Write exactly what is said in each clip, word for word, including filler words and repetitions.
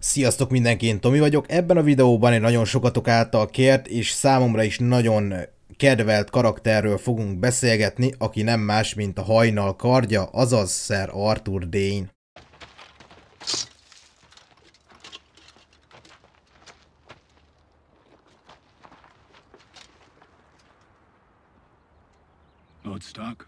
Sziasztok mindenki, én Tomi vagyok. Ebben a videóban egy nagyon sokatok által kért és számomra is nagyon kedvelt karakterről fogunk beszélgetni, aki nem más, mint a Hajnal kardja, azaz Sir Arthur Dayne. Lord Stark?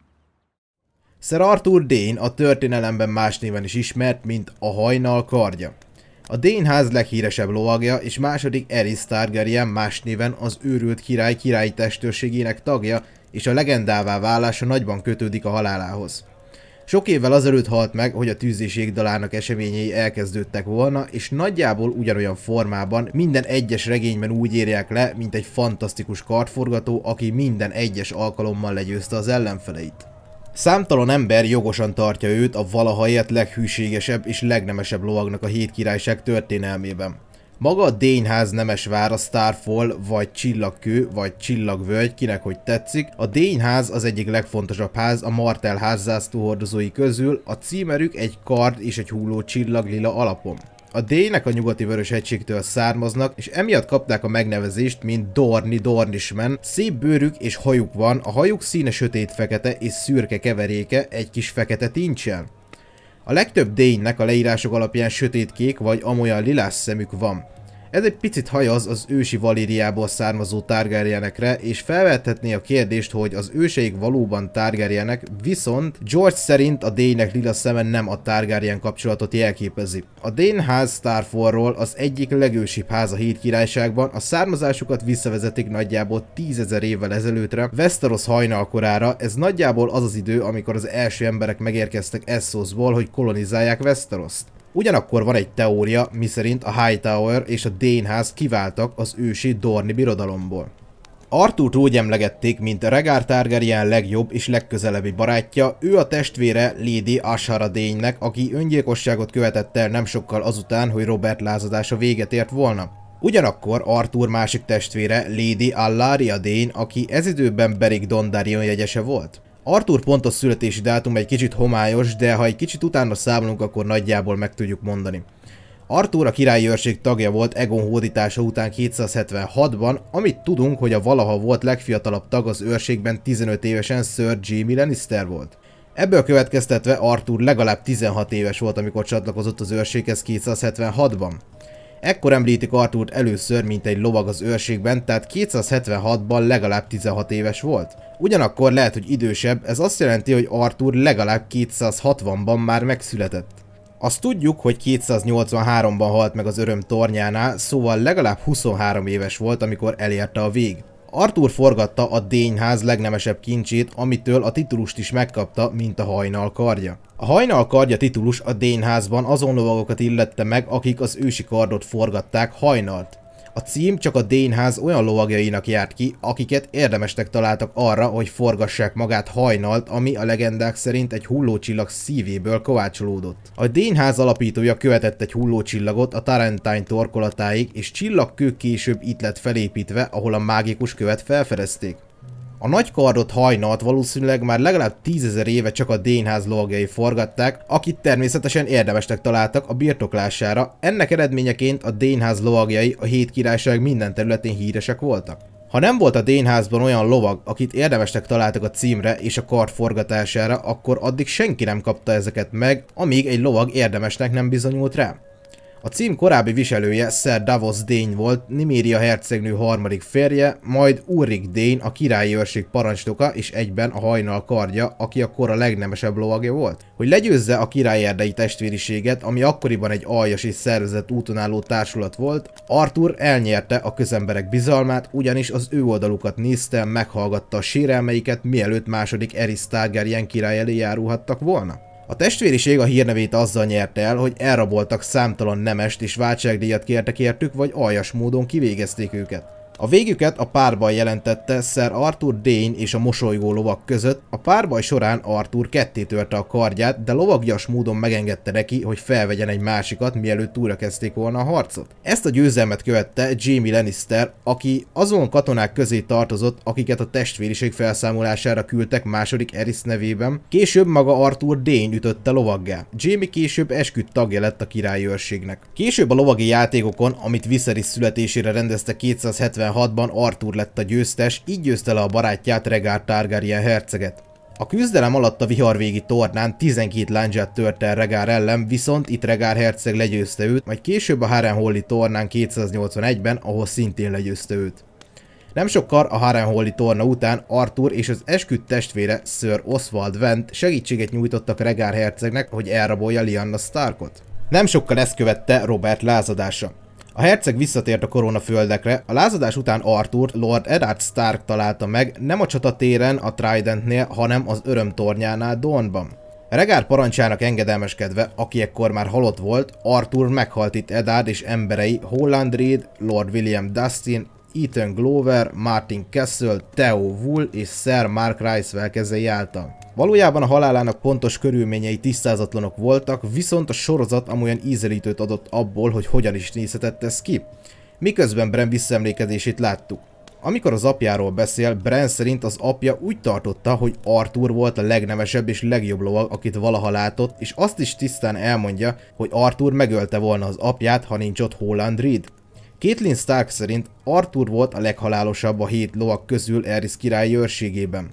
Sir Arthur Dayne a történelemben más néven is ismert, mint a Hajnal kardja. A Dayne ház leghíresebb lovagja és második Aerys Targaryen, más néven az őrült király királyi testőrségének tagja, és a legendává válása nagyban kötődik a halálához. Sok évvel azelőtt halt meg, hogy a Tűz és Jég dalának eseményei elkezdődtek volna, és nagyjából ugyanolyan formában minden egyes regényben úgy írják le, mint egy fantasztikus kardforgató, aki minden egyes alkalommal legyőzte az ellenfeleit. Számtalan ember jogosan tartja őt a valaha élt leghűségesebb és legnemesebb lovagnak a Hét Királyság történelmében. Maga a Dayne ház nemesvár, a Starfall, vagy Csillagkő, vagy Csillagvölgy, kinek hogy tetszik. A Dayne ház az egyik legfontosabb ház a Martell ház zászlóhordozói közül, a címerük egy kard és egy hulló csillaglila alapon. A Dayne-ek a nyugati Vöröshegységtől származnak, és emiatt kapták a megnevezést, mint Dorni Dornishmen. Szép bőrük és hajuk van, a hajuk színe sötét-fekete és szürke keveréke egy kis fekete tincsel. A legtöbb Dayne-nek a leírások alapján sötétkék vagy amolyan lilás szemük van. Ez egy picit hajaz az ősi Valíriából származó Targaryenekre, és felvethetné a kérdést, hogy az őseik valóban Targaryenek, viszont George szerint a Dayne-ek lila szeme nem a Targaryen kapcsolatot jelképezi. A Dayne ház Starfallról az egyik legősibb ház a Hét Királyságban, a származásukat visszavezetik nagyjából tízezer évvel ezelőttre, Westeros hajnalkorára. Ez nagyjából az az idő, amikor az első emberek megérkeztek Essosból, hogy kolonizálják Westerost. Ugyanakkor van egy teória, miszerint a Hightower és a Dayne ház kiváltak az ősi Dorni birodalomból. Arthurt úgy emlegették, mint Rhaegar Targaryen legjobb és legközelebbi barátja, ő a testvére Lady Ashara Dayne-nek, aki öngyilkosságot követett el nem sokkal azután, hogy Robert lázadása véget ért volna. Ugyanakkor Arthur másik testvére Lady Allaria Dayne, aki ez időben Beric Dondarrion jegyese volt. Arthur pontos születési dátum egy kicsit homályos, de ha egy kicsit utána számolunk, akkor nagyjából meg tudjuk mondani. Arthur a királyi őrség tagja volt Aegon hódítása után kétszázhetvenhatban, amit tudunk, hogy a valaha volt legfiatalabb tag az őrségben tizenöt évesen Sir Jaime Lannister volt. Ebből következtetve Arthur legalább tizenhat éves volt, amikor csatlakozott az őrséghez kétszázhetvenhatban. Ekkor említik Arthurt először, mint egy lovag az őrségben, tehát kétszázhetvenhatban legalább tizenhat éves volt. Ugyanakkor lehet, hogy idősebb, ez azt jelenti, hogy Arthur legalább kétszázhatvanban már megszületett. Azt tudjuk, hogy kétszáznyolcvanháromban halt meg az Öröm tornyánál, szóval legalább huszonhárom éves volt, amikor elérte a vég. Arthur forgatta a Dayne ház legnemesebb kincsét, amitől a titulust is megkapta, mint a Hajnal kardja. A Hajnal kardja titulus a Dayne házban azon lovagokat illette meg, akik az ősi kardot forgatták, Hajnalt. A cím csak a Dayne ház olyan lovagjainak járt ki, akiket érdemesnek találtak arra, hogy forgassák magát Hajnalt, ami a legendák szerint egy hullócsillag szívéből kovácsolódott. A Dayne ház alapítója követett egy hullócsillagot a Tarentine torkolatáig, és csillagkő később itt lett felépítve, ahol a mágikus követ felfedezték. A nagy kardot, Hajnalt valószínűleg már legalább tízezer éve csak a Dayne ház lovagjai forgatták, akit természetesen érdemesnek találtak a birtoklására. Ennek eredményeként a Dayne ház lovagjai a Hét Királyság minden területén híresek voltak. Ha nem volt a Dayne házban olyan lovag, akit érdemesnek találtak a címre és a kard forgatására, akkor addig senki nem kapta ezeket meg, amíg egy lovag érdemesnek nem bizonyult rá. A cím korábbi viselője Sir Davos Dayne volt, Nymeria hercegnő harmadik férje, majd Ulrich Dayne a királyi őrség parancsnoka és egyben a Hajnal kardja, aki akkor a legnemesebb lovagja volt. Hogy legyőzze a királyerdei testvériséget, ami akkoriban egy aljas és szervezett úton álló társulat volt, Arthur elnyerte a közemberek bizalmát, ugyanis az ő oldalukat nézte, meghallgatta a sérelmeiket, mielőtt második Aerys Targaryen király elé járulhattak volna. A testvériség a hírnevét azzal nyerte el, hogy elraboltak számtalan nemest és váltságdíjat kértek értük, vagy aljas módon kivégezték őket. A végüket a párbaj jelentette Sir Arthur Dayne és a mosolygó lovak között. A párbaj során Arthur kettétörte a kardját, de lovagias módon megengedte neki, hogy felvegyen egy másikat, mielőtt újra kezdték volna a harcot. Ezt a győzelmet követte Jaime Lannister, aki azon katonák közé tartozott, akiket a testvériség felszámolására küldtek második Aerys nevében. Később maga Arthur Dayne ütötte lovaggá. Jaime később esküdt tagja lett a királyi őrségnek. Később a lovagi játékokon, amit Viserys születésére rendezte kétszázhetvenhatban, Arthur lett a győztes, így győzte le a barátját, Rhaegar Targaryen herceget. A küzdelem alatt a viharvégi tornán tizenkét lándzsát tört el Rhaegar ellen, viszont itt Rhaegar herceg legyőzte őt, majd később a Harrenhalli tornán kétszáznyolcvanegyben, ahol szintén legyőzte őt. Nem sokkal a Harrenhalli torna után Arthur és az esküdt testvére Sir Oswald Went segítséget nyújtottak Rhaegar hercegnek, hogy elrabolja Lyanna Starkot. Nem sokkal ezt követte Robert lázadása. A herceg visszatért a koronaföldekre, a lázadás után Arthur Lord Eddard Stark találta meg, nem a csatatéren, a Tridentnél, hanem az örömtornyánál Dorneban. Rhaegar parancsának engedelmeskedve, aki ekkor már halott volt, Arthur meghalt itt Eddard és emberei Holland Reed, Lord William Dustin, Ethan Glover, Martin Castle, Theo Wool és Sir Mark Ricewell kezei által. Valójában a halálának pontos körülményei tisztázatlanok voltak, viszont a sorozat amolyan ízelítőt adott abból, hogy hogyan is nézhetett ez ki. Miközben Bran visszaemlékezését láttuk. Amikor az apjáról beszél, Bran szerint az apja úgy tartotta, hogy Arthur volt a legnemesebb és legjobb lovag, akit valaha látott, és azt is tisztán elmondja, hogy Arthur megölte volna az apját, ha nincs ott Holland Reed. Catelyn Stark szerint Arthur volt a leghalálosabb a hét lovag közül Aerys királyi őrségében.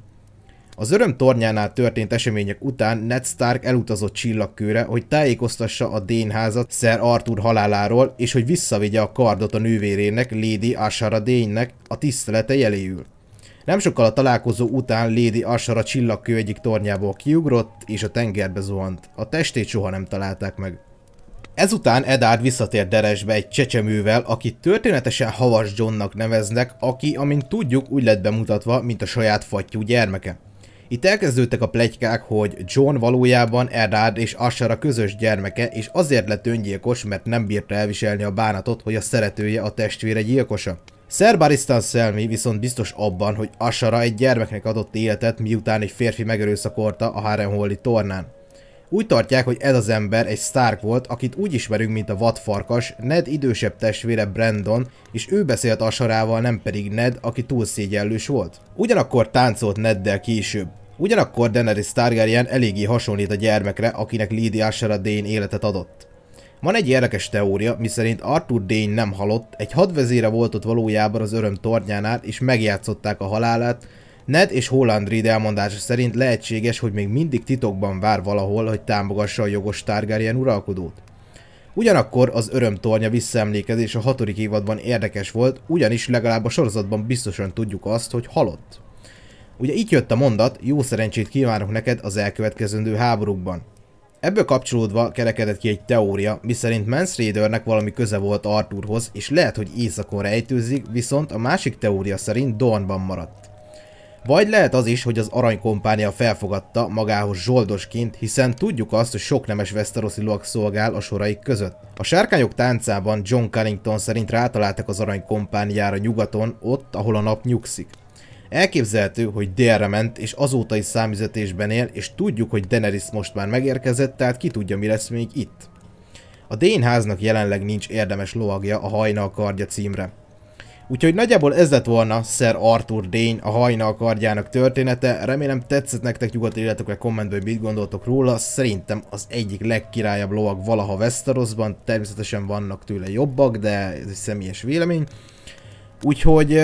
Az öröm tornyánál történt események után Ned Stark elutazott Csillagkőre, hogy tájékoztassa a Dayne házat Sir Arthur haláláról, és hogy visszavigye a kardot a nővérének, Lady Ashara Dayne-nek a tisztelete jeléül. Nem sokkal a találkozó után Lady Ashara Csillagkő egyik tornyából kiugrott, és a tengerbe zuhant. A testét soha nem találták meg. Ezután Eddard visszatért Deresbe egy csecsemővel, akit történetesen Havas Johnnak neveznek, aki, amint tudjuk, úgy lett bemutatva, mint a saját fattyú gyermeke. Itt elkezdődtek a pletykák, hogy Jon valójában Eddard és Ashara közös gyermeke, és azért lett öngyilkos, mert nem bírta elviselni a bánatot, hogy a szeretője a testvére gyilkosa. Sir Barristan Selmy viszont biztos abban, hogy Ashara egy gyermeknek adott életet, miután egy férfi megerőszakolta a Harrenhalli tornán. Úgy tartják, hogy ez az ember egy Stark volt, akit úgy ismerünk, mint a vadfarkas, Ned idősebb testvére Brandon, és ő beszélt Asharával, nem pedig Ned, aki túl szégyellős volt. Ugyanakkor táncolt Neddel később. Ugyanakkor Daenerys Targaryen eléggé hasonlít a gyermekre, akinek Lady Ashara Dayne életet adott. Van egy érdekes teória, miszerint Arthur Dayne nem halott, egy hadvezére volt ott valójában az öröm tornyánál, és megjátszották a halálát. Ned és Holland Reed elmondása szerint lehetséges, hogy még mindig titokban vár valahol, hogy támogassa a jogos Targaryen uralkodót. Ugyanakkor az örömtornya visszaemlékezés a hatodik évadban érdekes volt, ugyanis legalább a sorozatban biztosan tudjuk azt, hogy halott. Ugye így jött a mondat, jó szerencsét kívánok neked az elkövetkezendő háborúkban. Ebből kapcsolódva kerekedett ki egy teória, miszerint Mance Raydernek valami köze volt Arthurhoz, és lehet, hogy északon rejtőzik, viszont a másik teória szerint Dorneban maradt. Vagy lehet az is, hogy az aranykompánia felfogadta magához zsoldosként, hiszen tudjuk azt, hogy sok nemes westerosi lovag szolgál a soraik között. A sárkányok táncában John Cunnington szerint rátaláltak az aranykompániára nyugaton, ott, ahol a nap nyugszik. Elképzelhető, hogy délre ment, és azóta is számüzetésben él, és tudjuk, hogy Daenerys most már megérkezett, tehát ki tudja, mi lesz még itt. A Dayne háznak jelenleg nincs érdemes lovagja a Hajnal kardja címre. Úgyhogy nagyjából ez lett volna Sir Arthur Dayne, a Hajnal kardjának története. Remélem tetszett nektek, nyugodtan írjátok le kommentbe, hogy mit gondoltok róla. Szerintem az egyik legkirályabb lovag valaha Westerosban. Természetesen vannak tőle jobbak, de ez egy személyes vélemény. Úgyhogy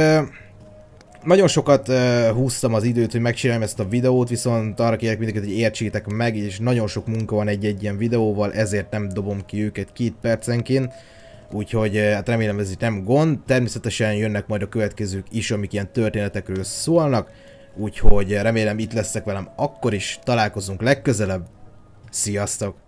nagyon sokat húztam az időt, hogy megcsináljam ezt a videót, viszont arra kérek mindenkit, hogy értsétek meg, és nagyon sok munka van egy-egy ilyen videóval, ezért nem dobom ki őket két percenként. Úgyhogy hát remélem ez itt nem gond, természetesen jönnek majd a következők is, amik ilyen történetekről szólnak, úgyhogy remélem itt leszek velem akkor is, találkozunk legközelebb, sziasztok!